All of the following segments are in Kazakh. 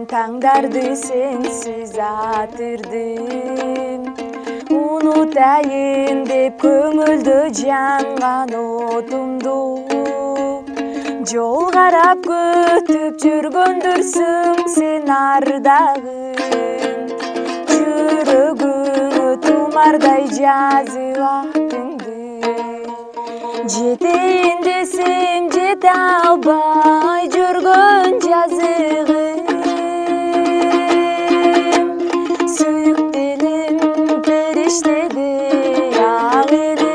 Tаңдарды сенсіз атырдым, унутайын деп көңілді жанған отымды. Жол қарап күтіп жүргөндүрсүң сен ардагым, жүрөгүңө тумардай жазып атыңды. Жетейин десем жете албай жүргөн жазыгым, сүйүктенем периштедей ак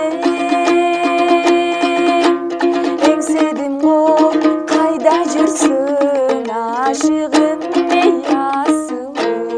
элем. Эңседим го кайда жүрсүң ашыгым, эй асылым.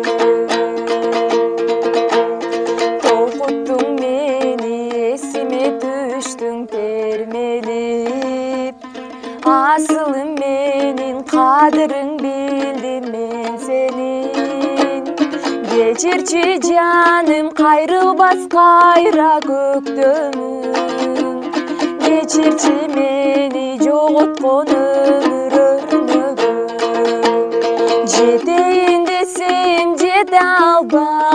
Толкуттуң мени эсиме түштүң термелип, асылым менин кадырың билдим мен сенин. Кечирчи жаным кайрылбас кайра көктөмүң, кечирчи мени жоготкон өмүр өрнөгүм. Жетейин десем жете албай